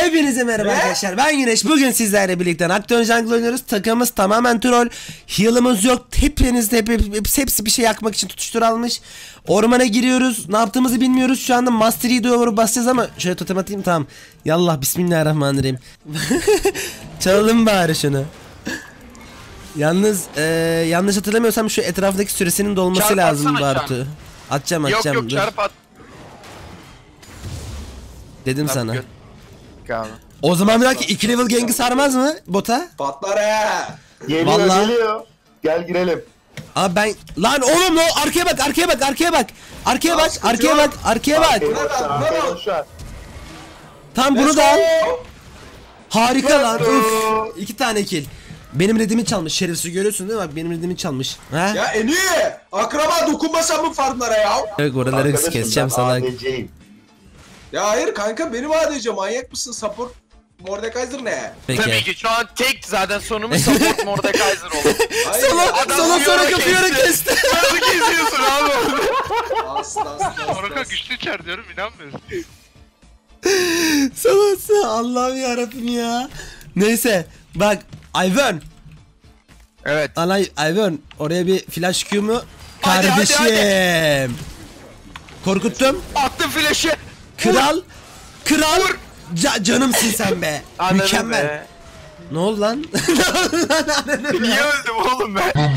Hepinize merhaba arkadaşlar, ben Güneş. Bugün sizlerle birlikte Nocturne Jungle oynuyoruz. Takımımız tamamen troll. Heal'ımız yok. Hepsi bir şey yakmak için tutuştur almış. Ormana giriyoruz. Ne yaptığımızı bilmiyoruz. Şu anda Master Yi'ye doğru basacağız ama şöyle totem atayım, tamam. Yallah bismillahirrahmanirrahim. Çalalım bari şunu. Yalnız yanlış hatırlamıyorsam şu etraftaki süresinin dolması çarp lazım atsana, Bartu. Atacağım. Yok çarp at. Dedim sana. Abi. O zaman bir dakika 2 level gangi sarmaz mı bota? Patlar he. Geliyor Vallahi. geliyor. Gel girelim. Abi ben lan oğlum arkaya bak. Arkaya bak. Arkaya bak. Arkadaşlar. Tam bunu da al. Harika lan. Uf. 2 tane kill. Benim redimi çalmış. Şerefsiz görüyorsun değil mi? Bak benim redimi çalmış. Ha? Ya Eni, akraba dokunmasam mı farmlara ya? Oraları Arkadaşım, keseceğim ben sana. ADC'yim. Ya hayır kanka, benim ADC manyak mısın? Support Mordekaiser ne? Peki. Tabii ki şu an tek zaten sonumuz support Mordekaiser oldu. Hayır ya, Sola sonra kapıyorum kesti. Nasıl geziyorsun abi? Asla. Oraka güçlü içer diyorum, inanmıyorsun. Salası Allah'ım yarabbim ya. Neyse bak Ivern. Evet. Ana Ivern oraya bir flash Q mu? Hadi, Kardeşim. hadi. Korkuttum. Attım flash'ı. Kral. Canımsın sen be. Anladım Mükemmel. be. Ne oldu lan? Niye öldüm oğlum ben?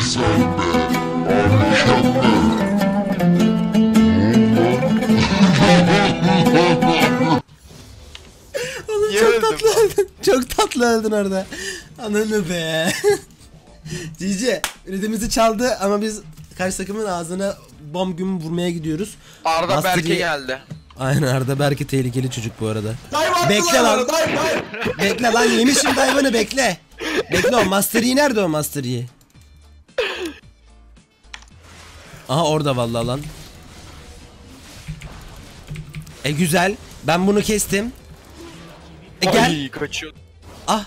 Oğlum Niye çok öldüm? tatlı öldün. Çok tatlı öldün orada. Ananı be. Cici ridimizi çaldı ama biz karşı takımın ağzına bom güm vurmaya gidiyoruz. Arda Master Berke Yi- geldi. Aynen Arda belki tehlikeli çocuk bu arada. Dive attılar Bekle lan. bana, dive. Bekle lan, yemişim dive'ını, bekle. Bekle, o Master Yi nerede, o Master Yi? Aha orada vallahi lan. Güzel. Ben bunu kestim. Gel. Ay, kaçıyor. Ah.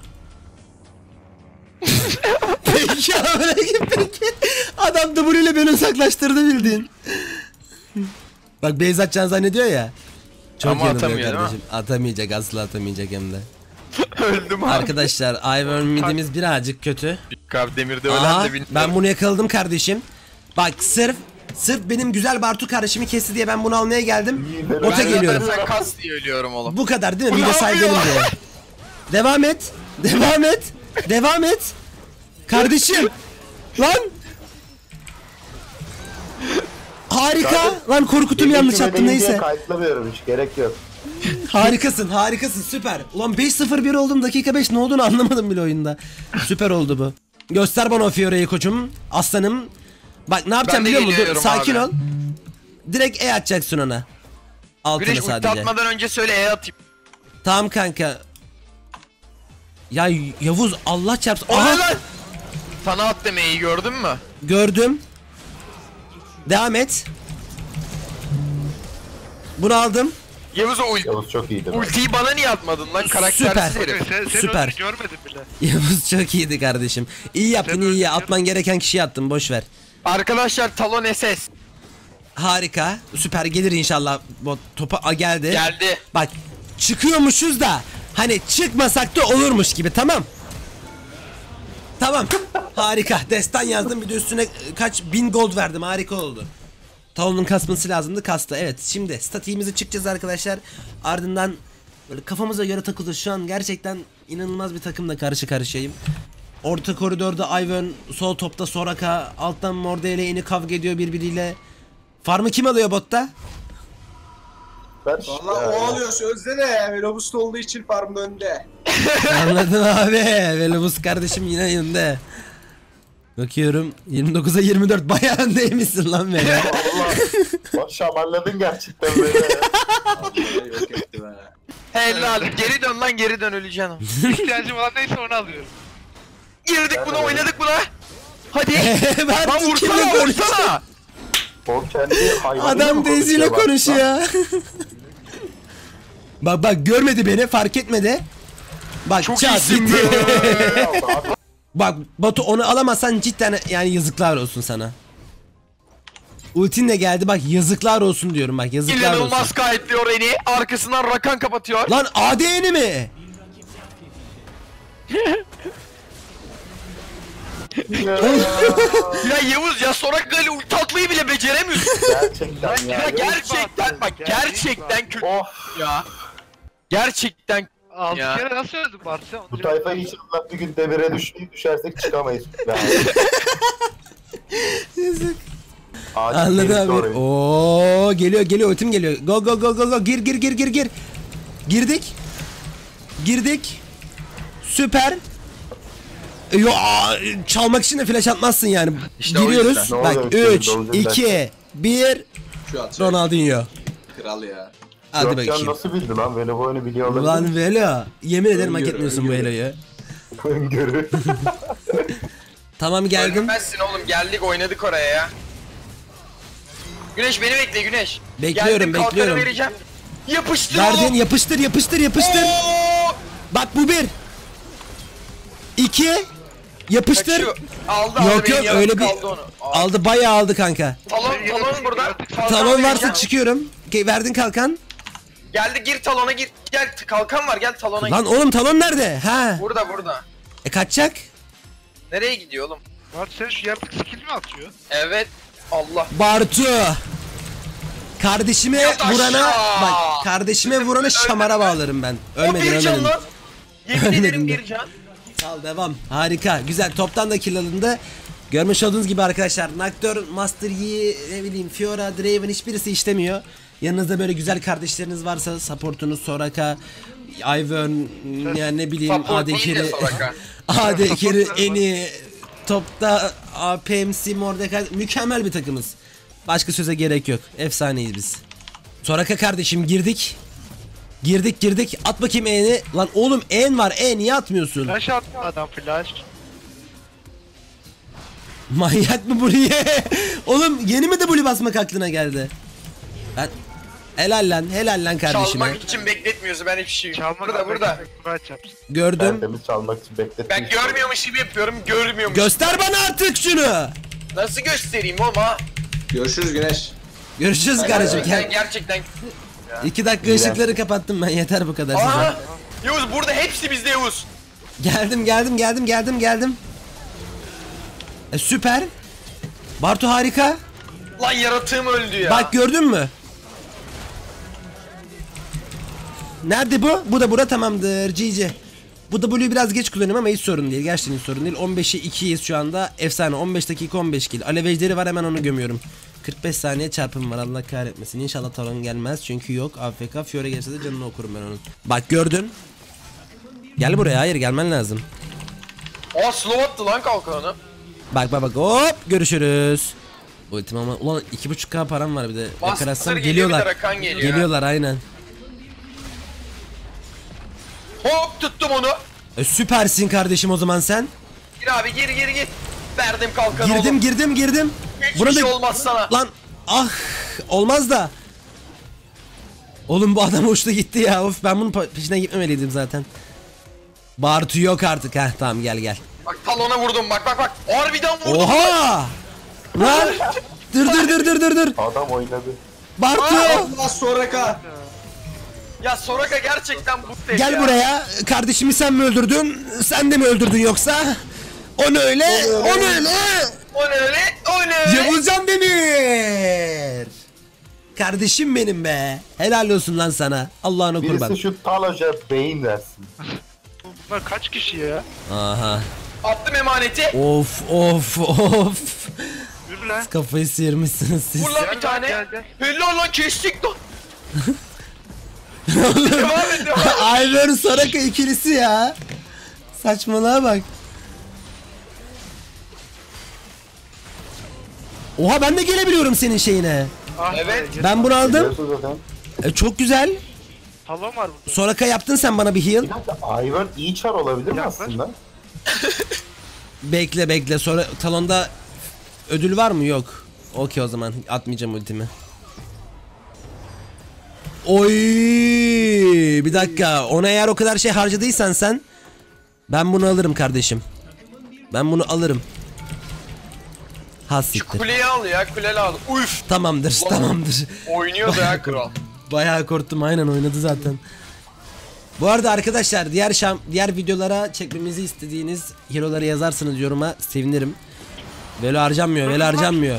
Peki peki. Adam W ile beni uzaklaştırdı bildiğin. Bak beyz atacağını zannediyor ya. Çok Ama yanılıyor atamıyor, değil mi? kardeşim. Atamayacak, asla atamayacak hem de. Öldüm abi. Arkadaşlar Ivern midimiz birazcık kötü. Abi demirde Aha, ölen de bilmiyorum. ben bunu yakaladım kardeşim. Bak sırf benim güzel Bartu kardeşimi kesti diye ben bunu almaya geldim. Bota Ben geliyorum. zaten sen kas diye ölüyorum oğlum. Bu kadar değil mi? Bu Bir de ne saygılım yapıyor? diye. Devam et. Kardeşim. Lan. Harika. Lan korkutum, yanlış yaptım, neyse. Kayıtlamıyorum, hiç gerek yok. Harikasın süper. Ulan 5-0-1 oldum, dakika 5 ne olduğunu anlamadım bile oyunda. Süper oldu bu. Göster bana o Fiora'yı koçum. Aslanım. Bak ne yapacağım Ben de biliyor musun? Dur, geliyorum sakin abi. ol. Direkt atacaksın ona. Altına Güneş ulti sadece. atmadan önce söyle atayım. Tamam kanka. Ya Yavuz Allah çarpsın. O ne Aha, lan? Sana at demeyi gördün mü? gördüm. Devam et. Bunu aldım. Yavuz o Yavuz çok iyiydi. ultiyi bana niye atmadın lan, karaktersiz Süper. herif. Sen Süper. onu görmedin bile. Yavuz çok iyiydi kardeşim. İyi yaptın, iyi. Atman gereken kişiyi attın, boş ver. Arkadaşlar Talon SS Harika. Süper, gelir inşallah. Bot topa geldi. geldi. Bak çıkıyormuşuz da hani çıkmasak da olurmuş gibi, tamam. Tamam. Harika. Destan yazdım, bir de üstüne kaç bin gold verdim. Harika oldu. Talon'un kasması lazımdı, kastı. Evet, şimdi statiğimizi çıkacağız arkadaşlar. Ardından böyle kafamıza göre takılıyoruz. Şu an gerçekten inanılmaz bir takımla karşı karşıyayım. Orta koridorda Ivern, sol topta Soraka, alttan Morde ile yeni kavga ediyor birbiriyle. Farmı kim alıyor botta? Valla o alıyor sözde de Velobust olduğu için farmın önde. Anladın abi. Velobus kardeşim yine yanında. Bakıyorum 29'a 24, bayağı öndeymişsin lan beni. Allah. Bak şamarladın gerçekten böyle. Yok etti be. Helal. Geri dön lan, geri dön, öleceksin. İhtiyacım olan neyse onu alıyorum. Girdik buna, oynadık buna. Hadi. Ben Lan kimle vursana, konuşuyorum? vursana. O kendi hayvanıyla Adam mı Daisy ile bak? konuşuyor. Bak görmedi beni, fark etmedi. Bak Çok çat iyisin gitti. Bak Batu, onu alamazsan cidden yani yazıklar olsun sana. Ultin de geldi bak, yazıklar olsun diyorum bak, yazıklar olsun. İnanılmaz kayıtlıyor Reni. Arkasından Rakan kapatıyor. Lan ADN'i mi? Ya Yavuz ya Soraka ile ulti atmayı bile beceremiyorsun. Gerçekten Ya ya. gerçekten bak gerçekten kötü Of. ya. Gerçekten 6 Ya. kere nasıl öldü Barça? Bu tayfa inşallah bir gün devire düşersek çıkamayız. Yani. Yazık. Acil Anladım gelişti abi. oraya. Oo geliyor ultim geliyor. Go go go go go, gir. Girdik. Süper. Yo, çalmak için de flash atmazsın yani. İşte o Giriyoruz. yüzden. Ne Bak oluyor 3 şimdi, olacak 2 1 Şu atacak. Ronaldinho. Kral ya. Hadi Görkem bakayım. nasıl bildi lan? Böyle bu oyunu biliyor olabilir. Ulan Velo. Yemin ederim hak Öngörü, etmiyorsun bu öngörü. Elo'yu. Öngörü. Tamam geldim. Ölmezsin oğlum geldik oynadık oraya ya. Güneş beni bekle Güneş. Bekliyorum, Geldim, kalkanı bekliyorum. vereceğim. Yapıştır Verdin, oğlum. yapıştır. Oo! Bak bu 1 2 yapıştır. Kaçıyor. Aldı Yok, beni, yok, yarım öyle bir- kaldı onu. Aldı, bayağı aldı kanka. Talon burada. Kalkan Talon varsa vereceğim. çıkıyorum. Verdin kalkan. Geldi gir talona gir. Gel kalkan var gel talona Lan gir. oğlum talon nerede? Ha. Burada. Kaçacak. Nereye gidiyor oğlum? Barça sen şu yaratık skill mi atıyor? Evet. Allah. Bartu. Kardeşime Yat aşağı. vurana bak, kardeşime vurana şamara bağlarım ben. O Ölmedin bir can ölmedin. lan. Yemin Ölmedin ederim de. bir can. Al devam. Harika. Güzel. Toptan da kill alındı. Görmüş olduğunuz gibi arkadaşlar, Nocturne, Master Yi, ne bileyim Fiora, Draven hiçbirisi işlemiyor. Yanınızda böyle güzel kardeşleriniz varsa, supportunuz Soraka, Ivern, yani ne bileyim Support değil de AD Soraka. AD Eni, topta PMC, Mordekai, mükemmel bir takımız. Başka söze gerek yok. Efsaneyiz biz. Soraka kardeşim girdik. Girdik. At bakayım E'ni. Lan oğlum En var. Niye atmıyorsun? Flash attı adam flash. Manyak mı buraya? Oğlum yeni mi de blue basmak aklına geldi? Ben helal lan kardeşime. Çalmak için bekletmiyoruz ben hiçbir şey. Çalmak Burada. Murat yapsın. Gördüm. Tertemiz çalmak için bekletmiş. Ben görmüyormuş gibi yapıyorum görmüyormuş. Göster bana artık şunu. Nasıl göstereyim ama? Görüşürüz Güneş. Görüşürüz kardeşim. Gerçekten. 2 dakika ışıkları kapattım ben, yeter bu kadar size. Aha! Yavuz burada hepsi bizde Yavuz. Geldim. Süper. Bartu harika. Lan yaratığım öldü ya. Bak gördün mü? Nerede bu? Bu da bura, tamamdır. GG. Bu W'yu biraz geç kullanıyorum ama hiç sorun değil. Gerçekten hiç sorun değil. 15'e 2'yiz şu anda. Efsane. 15 dakika 15 kill. Alev ejderi var, hemen onu gömüyorum. 45 saniye çarpım var, Allah kahretmesin. İnşallah talon gelmez çünkü yok. AFK Fiora gelse de canını okurum ben onun. Bak gördün. Gel buraya, hayır gelmen lazım. Aa slow attı lan kalkanı. Bak hop görüşürüz. Ultim ama ulan 2.5k param var bir de. Master Yakalarsam geliyor, geliyorlar. bir de Rakan geliyor. Geliyorlar aynen. Hop tuttum onu. Süpersin kardeşim o zaman sen. Gir abi gir. Verdim kalkanı oğlum. Girdim. Hiçbir şey olmaz sana. Lan olmaz da. Oğlum bu adam uçtu gitti ya. Of, ben bunun peşinden gitmemeliydim zaten. Bartu yok artık. Heh tamam gel. Bak talona vurdum bak. Harbiden vurdum. Oha! Lan! Dur. Adam oynadı. Bartu! Allah Soraka. Ya Soraka gerçekten bu Gel ya. buraya. Kardeşimi sen mi öldürdün? Sen de mi öldürdün yoksa? Onu öyle. O ne öyle? Yavuzcan Demir. Kardeşim benim be. Helal olsun lan sana. Allah'ına kurban. Birisi şu Talaj'a beyin versin. Bunlar kaç kişi ya? Aha. Attım emaneti. Of. Yürü lan. Kafayı sıyırmışsınız siz. Vur lan Gel bir tane. gel. Helal lan kestik lan. Devam et. Ayver Soraka ikilisi ya. Saçmalığa bak. Oha, ben de gelebiliyorum senin şeyine. Ah, Evet. Ben bunu aldım. Biliyorsun zaten. Çok güzel. Talon var burada. Soraka yaptın sen bana bir heal. Bir dakika, Ivern iyi çar olabilir mi Yaklaş. aslında? Bekle. Sonra talonda ödül var mı? Yok. Okey, o zaman atmayacağım ultimi. Oy! Bir dakika. Ona eğer o kadar şey harcadıysan sen, ben bunu alırım kardeşim. Ben bunu alırım. Ha Şu siktir. kuleyi al ya, kuleli al. Uf. Tamamdır, tamamdır. Oynuyordu ya kral. Bayağı korktum, aynen oynadı zaten. Bu arada arkadaşlar diğer videolara çekmemizi istediğiniz hero'ları yazarsanız yoruma sevinirim. Velo harcanmıyor, velo harcanmıyor.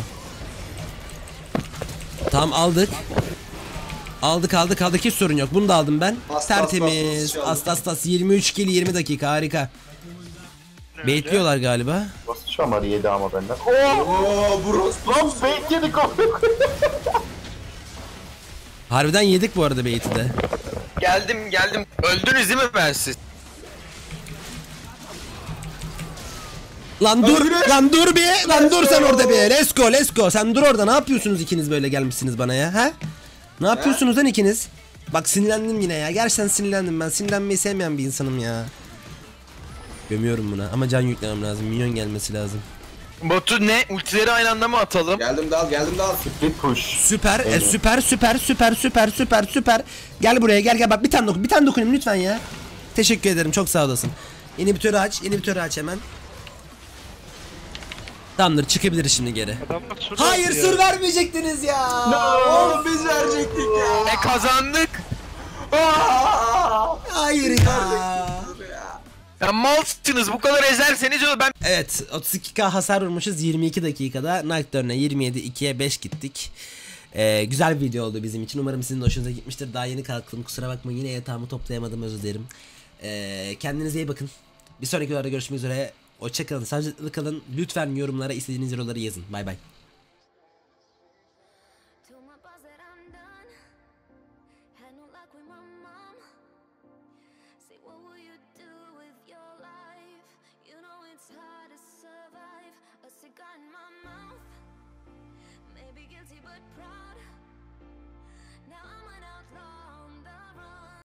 Tamam aldık. Aldık hiç sorun yok. Bunu da aldım ben. Tertemiz. Astas 23 kill 20 dakika harika. Bekliyorlar galiba. Nasıl şamar yedi ama benden. Oo bros. Lan fake yedik o. Harbiden yedik bu arada bait'i de. Geldim. Öldünüz değil mi ben siz? Lan dur, lan dur bir, lan dur sen orada bir. Let's go. Sen dur orada. Ne yapıyorsunuz ikiniz böyle gelmişsiniz bana ya, ha? Ne yapıyorsunuz lan ikiniz? Bak sinirlendim yine ya. Gerçekten sinirlendim ben. Sinirlenmeyi sevmeyen bir insanım ya. Gömüyorum buna ama can yüklemem lazım. Minyon gelmesi lazım. Batu ne? Ultileri aynı anda mı atalım? Geldim dal. Bir push. Süper, süper. Gel buraya, gel bak bir tane dokunayım lütfen ya. Teşekkür ederim, çok sağ olasın. İnhibitörü aç hemen. Tamamdır, çıkabiliriz şimdi geri. Adamlar sur Hayır, aldı sır ya. vermeyecektiniz ya. Oğlum biz verecektik ya. Kazandık. Hayır ya. Ya malsınız, bu kadar ezerseniz öyle ben... Evet, 32k hasar vurmuşuz 22 dakikada. Nocturne'a 27-2'ye 5 gittik. Güzel bir video oldu bizim için. Umarım sizin de hoşunuza gitmiştir. Daha yeni kalktım, kusura bakmayın, yine yatağımı toplayamadım, özür dilerim. Kendinize iyi bakın. Bir sonraki videoda görüşmek üzere. Hoşçakalın, sağlıcakla kalın. Lütfen yorumlara istediğiniz hero'ları yazın. Bay bay. Told my boss that I'm done. Had no luck with my mom. Say, what will you do with your life? You know it's hard to survive. A cigar in my mouth. Maybe guilty but proud. Now I'm an outlaw.